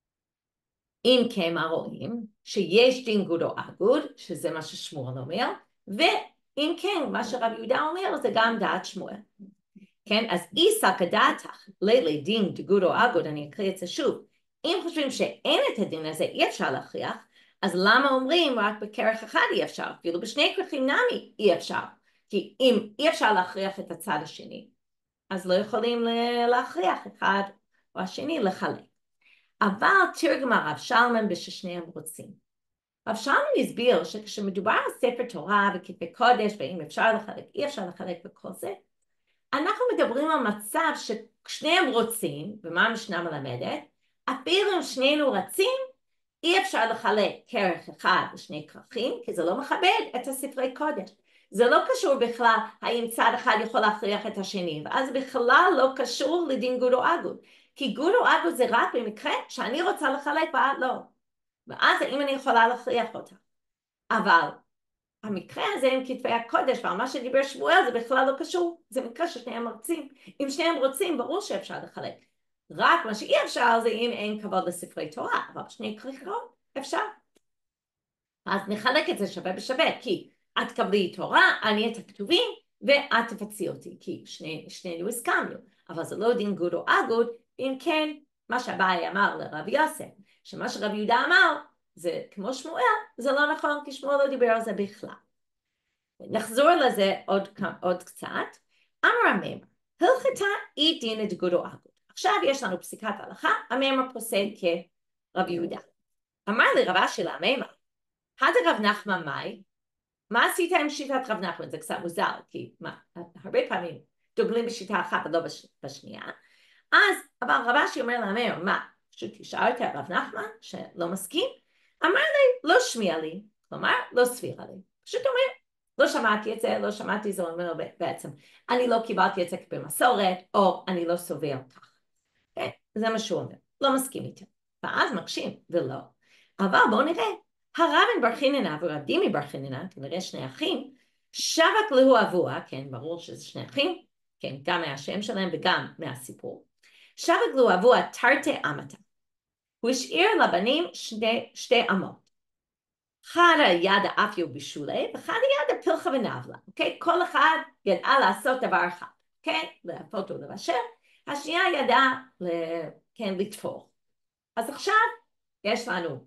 Speaker 1: אם כן מה רואים, שיש דין גודו אגוד, שזה מה ששמואל אומר, ואם כן, מה שרב יהודה אומר, זה גם דעת שמואל. כן, אז איסא כדעתך לדין דגודו אגוד, אני אקריא את זה שוב, אם חושבים שאין את הדין הזה, אי אפשר להכריח, אז למה אומרים רק בכרך אחד אי אפשר? אפילו בשני כרכים נמי אי אפשר. כי אם אי אפשר להכריח את הצד השני, אז לא יכולים להכריח אחד או השני לחלק. אבל תרגם הרב שלמן בששניהם רוצים. רב שלמן הסביר שכשמדובר על ספר תורה וכתבי קודש, ואם אפשר לחלק, אי אפשר לחלק בכל זה, אנחנו מדברים על מצב ששניהם רוצים, ומה המשנה מלמדת, אפילו אם שנינו רצים, אי אפשר לחלק כרך אחד לשני כרכים, כי זה לא מכבד את הספרי קודש. זה לא קשור בכלל האם צד אחד יכול להכריח את השני, ואז בכלל לא קשור לדין גודו אגוד. כי גודו אגוד זה רק במקרה שאני רוצה לחלק ואת לא. ואז האם אני יכולה להכריח אותה. אבל המקרה הזה עם כתבי הקודש, ועל מה שדיבר שמואל זה בכלל לא קשור. זה מקרה ששניהם רוצים. אם שניהם רוצים, ברור שאפשר לחלק. רק מה שאי אפשר זה אם אין כבוד לספרי תורה, אבל שני כריכות אפשר. אז נחלק את זה שווה בשווה, כי את תקבלי תורה, אני את הכתובים, ואת תפצי אותי, כי שני, שנינו הסכמנו. אבל זה לא דין גודו אגוד, אם כן, מה שאביי אמר לרב יוסף, שמה שרב יהודה אמר, זה כמו שמואל, זה לא נכון, כי שמואל לא דיבר על זה בכלל. נחזור לזה עוד, עוד קצת. אמר המימר, הלכתה אי דינא דגודו אגוד. עכשיו יש לנו פסיקת הלכה, המימר פוסק כרב יהודה. אמר לי רבה של המימר, הד רב נחמן מאי, מה עשית עם שיטת רב נחמן? זה קצת מוזר, כי מה, הרבה פעמים דוגלים בשיטה אחת ולא בשנייה. אז אבל רבה שאומר לאמר, מה, פשוט תשאל את הרב נחמן שלא מסכים? אמר לי, לא שמיע לי, כלומר, לא סבירה לי. פשוט אומר, לא שמעתי את זה, לא שמעתי זה אומר בעצם, אני לא קיבלתי את זה במסורת, או אני לא סובר כך. כן? זה מה שהוא אומר, לא מסכים איתו. ואז מקשים, ולא. אבל בואו נראה, הרב בר חיננה ורבי מבר חיננה, כנראה שני אחים, שבק להו אבוה, כן, ברור שזה שני אחים, כן, גם מהשם שלהם וגם מהסיפור. שבק להו אבוה תרתי אמתה. הוא השאיר לבנים שני, שתי אמות. אחד היד האפיו בשולי, ואחד היד הפלחה ונבלה, אוקיי? כל אחד ידעה לעשות דבר אחד, אוקיי? להפות ולבשל, השנייה ידעה, כן, לתפור. אז עכשיו יש לנו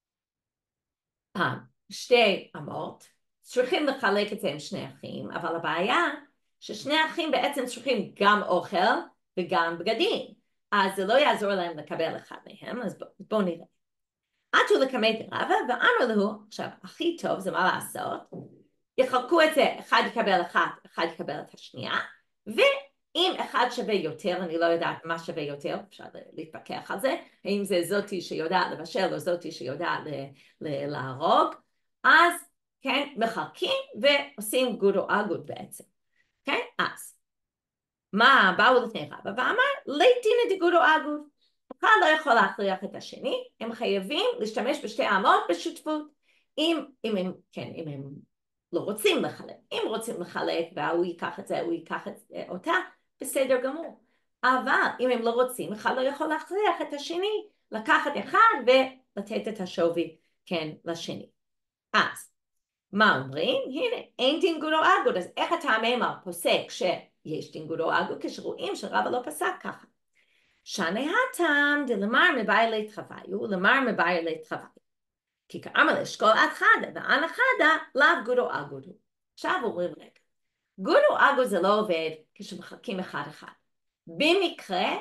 Speaker 1: שתי אמות, צריכים לחלק את זה עם שני אחים, אבל הבעיה ששני אחים בעצם צריכים גם אוכל וגם בגדים, אז זה לא יעזור להם לקבל אחד מהם, אז בואו נראה. עטו לקמא דרבא ואמר לו, עכשיו הכי טוב זה מה לעשות, יחלקו את זה, אחד יקבל אחת, אחד יקבל את השנייה, ואם אחד שווה יותר, אני לא יודעת מה שווה יותר, אפשר להתפקח על זה, האם זה זאתי שיודעת לבשל או זאתי שיודעת להרוג, אז כן, מחלקים ועושים גוד או אגוד בעצם, כן? אז מה באו לפני רבא ואמר, ליתינא דגוד או אגוד, אחד לא יכול להכריח את השני, הם חייבים להשתמש בשתי אמות בשותפות, אם, אם הם, כן, אם הם לא רוצים לחלק, אם רוצים לחלק והוא ייקח את זה, הוא ייקח את זה, אותה, בסדר גמור, אבל אם הם לא רוצים, אחד לא יכול להכריח את השני, לקחת אחד ולתת את השווי, כן, לשני. אז, מה אומרים? הנה, אין דין גוד או אגוד, אז איך אתה המאמר פוסק שיש דין גוד או אגוד, כשרואים שרבא לא פסק ככה? שני הטעם דלמר מבאי לית חוויו, למר מבאי לית חוויו. כי כאמר לאשכול עד חדה, ואנא חדה, לאו גוד או אגוד. עכשיו אומרים רגע, גוד או אגוד זה לא עובד כשמחלקים אחד אחד. במקרה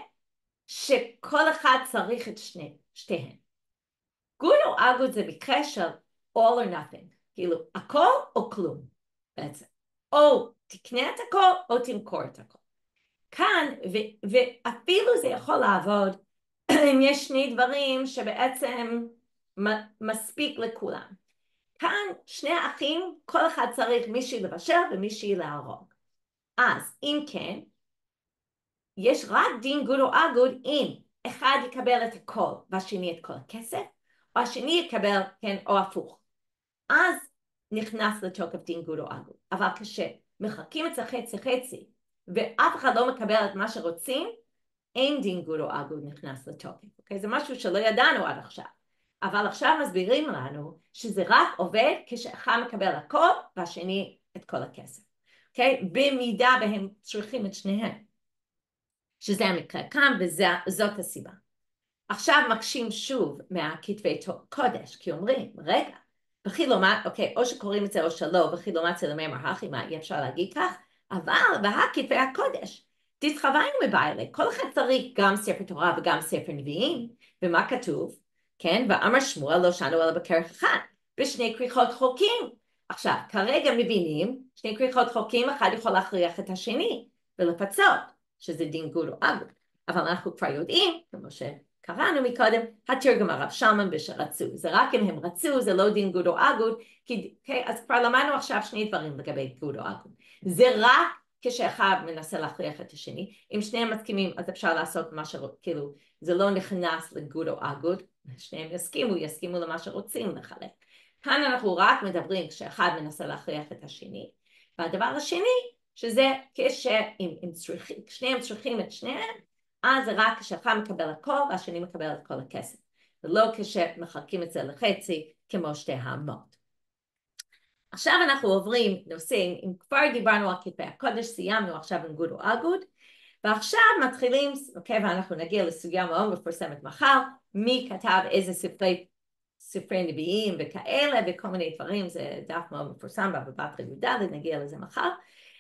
Speaker 1: שכל אחד צריך את שני, שתיהן. גוד או אגוד זה מקרה של all or nothing, כאילו הכל או כלום בעצם. או תקנה את הכל או תמכור את הכל. כאן, ו- ואפילו זה יכול לעבוד אם יש שני דברים שבעצם מספיק לכולם. כאן שני אחים, כל אחד צריך מישהי לבשל ומישהי להרוג. אז אם כן, יש רק דין גוד או אגוד אם אחד יקבל את הכל והשני את כל הכסף, או השני יקבל, כן, או הפוך. אז נכנס לתוקף דין גוד או אגוד. אבל כשמחלקים את זה חצי חצי, ואף אחד לא מקבל את מה שרוצים, אין דין גוד או אגוד נכנס לתוקף. אוקיי? זה משהו שלא ידענו עד עכשיו. אבל עכשיו מסבירים לנו שזה רק עובד כשאחד מקבל הכל והשני את כל הכסף. אוקיי? במידה והם צריכים את שניהם. שזה המקרה כאן וזאת הסיבה. עכשיו מקשים שוב מהכתבי קודש, כי אומרים, רגע, וכי לא מה, אוקיי, או שקוראים את זה או שלא, וכי לא מצא למאמר הכי, מה אי אפשר להגיד כך? אבל בהכתבי הקודש, תתחווינו מבעלה, כל אחד צריך גם ספר תורה וגם ספר נביאים, ומה כתוב? כן, ואמר שמואל לא שנו אלא בכרך אחד, בשני כריכות חוקים. עכשיו, כרגע מבינים, שני כריכות חוקים, אחד יכול להכריח את השני, ולפצות, שזה דין גוד או אגוד. אבל אנחנו כבר יודעים, כמו שקראנו מקודם, התרגום הרב שלמן בשרצו. זה רק אם הם רצו, זה לא דין גוד או אגוד, כי, okay, אז כבר למדנו עכשיו שני דברים לגבי גוד או אגוד. זה רק כשאחד מנסה להכריח את השני, אם שניהם מסכימים אז אפשר לעשות מה שרוצים, כאילו זה לא נכנס לגוד או אגוד, שניהם יסכימו, יסכימו למה שרוצים לחלק. כאן אנחנו רק מדברים כשאחד מנסה להכריח את השני, והדבר השני שזה כשהם צריכים, שניהם צריכים את שניהם, אז זה רק כשאחד מקבל הכל והשני מקבל את כל הכסף, ולא כשמחלקים את זה לחצי כמו שתי האמות. עכשיו אנחנו עוברים נושאים, אם כבר דיברנו על כתבי הקודש, סיימנו עכשיו עם גוד או אגוד, ועכשיו מתחילים, אוקיי, ואנחנו נגיע לסוגיה מאוד מפורסמת מחר, מי כתב איזה ספרי, ספרי נביאים וכאלה, וכל מיני דברים, זה דף מאוד מפורסם, בבא בתרא י"ד, נגיע לזה מחר.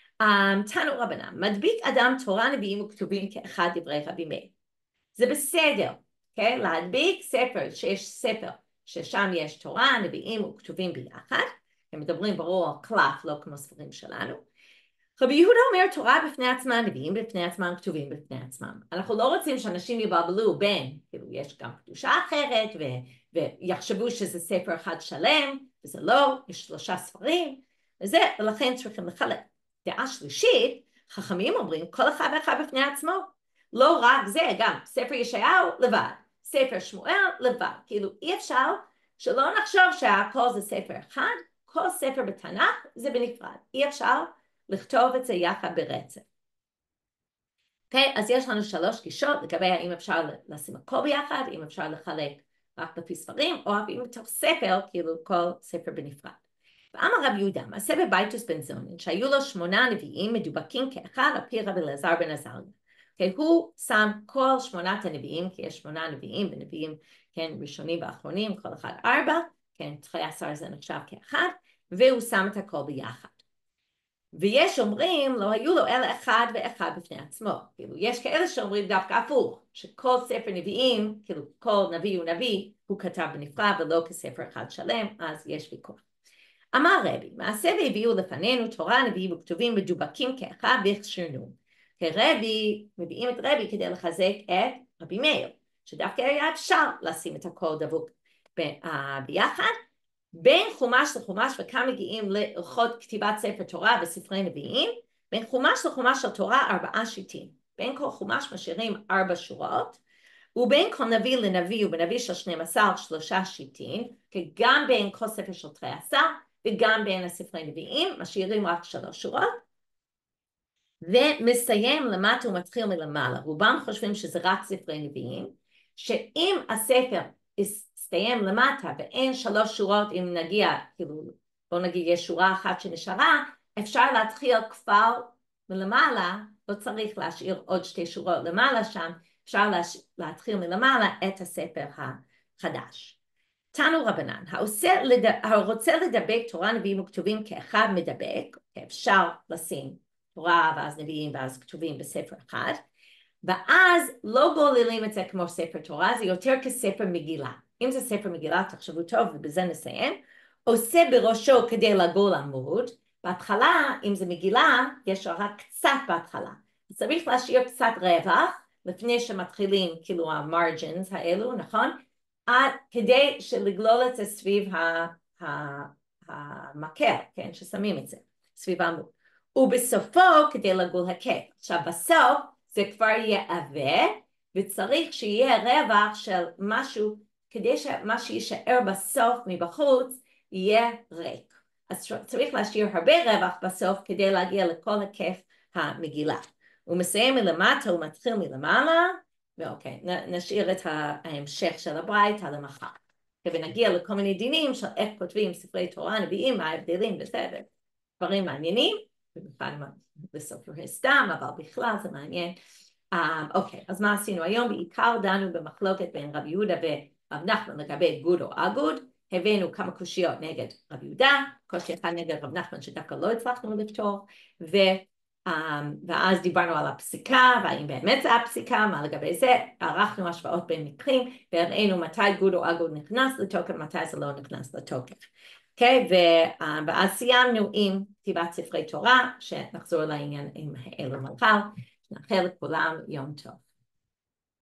Speaker 1: תנו רבנן, מדביק אדם תורה, נביאים וכתובים כאחד דברי רבי מאיר. זה בסדר, אוקיי? להדביק ספר, שיש ספר, ששם יש תורה, נביאים וכתובים ביחד, הם מדברים ברור על קלף, לא כמו ספרים שלנו. רבי יהודה אומר תורה בפני עצמם, נביאים בפני עצמם, כתובים בפני עצמם. אנחנו לא רוצים שאנשים יבלבלו בין, כאילו יש גם קדושה אחרת, ו- ויחשבו שזה ספר אחד שלם, וזה לא, יש שלושה ספרים, וזה, ולכן צריכים לחלק. דעה שלישית, חכמים אומרים, כל אחד ואחד בפני עצמו. לא רק זה, גם ספר ישעיהו לבד, ספר שמואל לבד, כאילו אי אפשר שלא נחשוב שהכל זה ספר אחד, כל ספר בתנ"ך זה בנפרד, אי אפשר לכתוב את זה יחד ברצף. אוקיי, אז יש לנו שלוש גישות לגבי האם אפשר לשים הכל ביחד, אם אפשר לחלק רק לפי ספרים, או אם בתוך ספר, כאילו כל ספר בנפרד. ואמר רבי יהודה, מעשה בבייטוס בן זונן, שהיו לו שמונה נביאים מדובקים כאחד על פי רבי אלעזר בן עזריה. Okay, הוא שם כל שמונת הנביאים, כי יש שמונה נביאים, ונביאים כן, ראשונים ואחרונים, כל אחד ארבע, כן, תחי עשר זה נחשב כאחד, והוא שם את הכל ביחד. ויש אומרים, לא היו לו אלא אחד ואחד בפני עצמו. כאילו, יש כאלה שאומרים דווקא הפוך, שכל ספר נביאים, כאילו כל נביא הוא נביא, הוא כתב בנפרד ולא כספר אחד שלם, אז יש ויכוח. אמר רבי, מעשה והביאו לפנינו תורה, נביאים וכתובים מדובקים כאחד והכשירנו. כרבי, מביאים את רבי כדי לחזק את רבי מאיר, שדווקא היה אפשר לשים את הכל דבוק ביחד, בין חומש לחומש וכאן מגיעים להלכות כתיבת ספר תורה וספרי נביאים, בין חומש לחומש של תורה ארבעה שיטים, בין כל חומש משאירים ארבע שורות, ובין כל נביא לנביא ובנביא של שנים עשר שלושה שיטים, כי גם בין כל ספר של תרי עשר וגם בין הספרי נביאים משאירים רק שלוש שורות, ומסיים למטה ומתחיל מלמעלה. רובם חושבים שזה רק ספרי נביאים, שאם הספר הסתיים למטה ואין שלוש שורות, אם נגיע, כאילו, בוא נגיד יש שורה אחת שנשארה, אפשר להתחיל כבר מלמעלה, לא צריך להשאיר עוד שתי שורות למעלה שם, אפשר להתחיל מלמעלה את הספר החדש. תנו רבנן, הרוצה לדבק תורה נביאים וכתובים כאחד מדבק, אפשר לשים תורה ואז נביאים ואז כתובים בספר אחד, ואז לא גוללים את זה כמו ספר תורה, זה יותר כספר מגילה. אם זה ספר מגילה, תחשבו טוב ובזה נסיים, עושה בראשו כדי לגול עמוד, בהתחלה, אם זה מגילה, יש רק קצת בהתחלה. צריך להשאיר קצת רווח, לפני שמתחילים כאילו המרג'ינס האלו, נכון? עד כדי שלגלול את זה סביב המקל, כן? ששמים את זה, סביב העמוד. ובסופו כדי לגול הקף. עכשיו בסוף זה כבר יהיה עבה, וצריך שיהיה רווח של משהו, כדי שמה שישאר בסוף מבחוץ יהיה ריק. אז צריך להשאיר הרבה רווח בסוף כדי להגיע לכל הקף המגילה. הוא מסיים מלמטה, הוא מתחיל מלמעלה, ואוקיי, נשאיר את ההמשך של הברייתא למחר. ונגיע לכל מיני דינים של איך כותבים ספרי תורה, נביאים, מה ההבדלים בסדר. דברים מעניינים, במיוחד בספרי סתם, אבל בכלל זה מעניין. אוקיי, אז מה עשינו היום? בעיקר דנו במחלוקת בין רבי יהודה ורב נחמן לגבי גוד או אגוד, הבאנו כמה קושיות נגד רבי יהודה, קושי אחד נגד רב נחמן שדווקא לא הצלחנו לפתור, ו... Um, ואז דיברנו על הפסיקה, והאם באמת זה הפסיקה, מה לגבי זה, ערכנו השוואות בין מקרים, והראינו מתי גוד או אגוד נכנס לתוקף, מתי זה לא נכנס לתוקף. אוקיי, okay, ו, uh, ואז סיימנו עם כתיבת ספרי תורה, שנחזור לעניין עם אלו מחר, נאחל לכולם יום טוב.